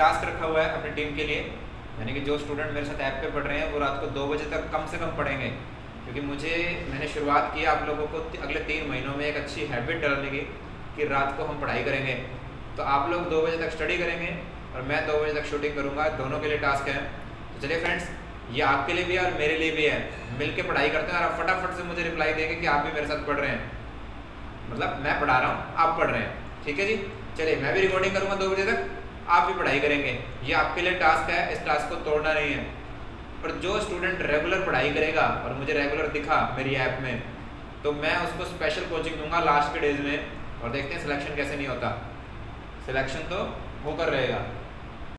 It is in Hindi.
टास्क रखा हुआ है अपनी टीम के लिए, यानी कि जो स्टूडेंट मेरे साथ ऐप पे पढ़ रहे हैं वो रात को 2 बजे तक कम से कम पढ़ेंगे, क्योंकि मैंने शुरुआत की आप लोगों को अगले 3 महीनों में एक अच्छी हैबिट डालने की कि रात को हम पढ़ाई करेंगे। तो आप लोग 2 बजे तक स्टडी करेंगे और मैं 2 बजे तक शूटिंग करूँगा, दोनों के लिए टास्क है। तो चलिए फ्रेंड्स, ये आपके लिए भी है और मेरे लिए भी है, मिल के पढ़ाई करते हैं और आप फटाफट से मुझे रिप्लाई देंगे कि आप भी मेरे साथ पढ़ रहे हैं, मतलब मैं पढ़ा रहा हूँ आप पढ़ रहे हैं, ठीक है जी। चलिए मैं भी रिकॉर्डिंग करूँगा 2 बजे तक, आप भी पढ़ाई करेंगे। ये आपके लिए टास्क है, इस टास्क को तोड़ना नहीं है। पर जो स्टूडेंट रेगुलर पढ़ाई करेगा और मुझे रेगुलर दिखा मेरी ऐप में, तो मैं उसको स्पेशल कोचिंग दूंगा लास्ट के डेज में, और देखते हैं सिलेक्शन कैसे नहीं होता। सिलेक्शन तो होकर रहेगा।